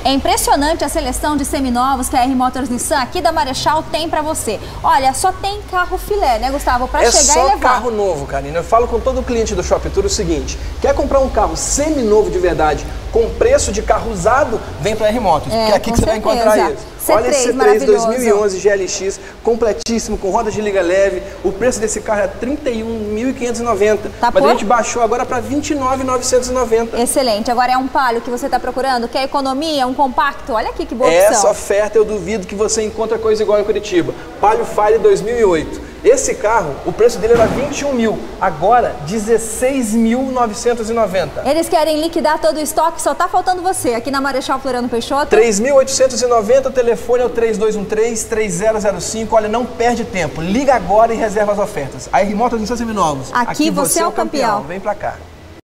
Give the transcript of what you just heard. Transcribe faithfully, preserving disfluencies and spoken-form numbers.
É impressionante a seleção de seminovos que a R Motors Nissan aqui da Marechal tem pra você. Olha, só tem carro filé, né, Gustavo? Pra é chegar só e levar. Carro novo, Karina. Eu falo com todo cliente do Shop Tour o seguinte: quer comprar um carro seminovo de verdade, com preço de carro usado, vem pra R Motors, É, porque é aqui que você certeza. vai encontrar isso. C três, olha esse C três dois mil e onze maravilhoso. G L X, completíssimo, com rodas de liga leve. O preço desse carro é trinta e um mil quinhentos e noventa, Tá mas por? a gente baixou agora para vinte e nove mil novecentos e noventa. Excelente. Agora é um Palio que você tá procurando? Quer economia, um compacto? Olha aqui que boa Essa opção. oferta eu duvido que você encontra coisa igual em Curitiba. Palio Fire dois mil e oito. Esse carro, o preço dele era vinte e um mil, agora dezesseis mil novecentos e noventa. Eles querem liquidar todo o estoque, só tá faltando você aqui na Marechal Floriano Peixoto. três mil oitocentos e noventa, o telefone é o três dois um três, três zero zero cinco. Olha, não perde tempo. Liga agora e reserva as ofertas. A R Motors Nissan Seminovos. Aqui você é o campeão. Vem pra cá.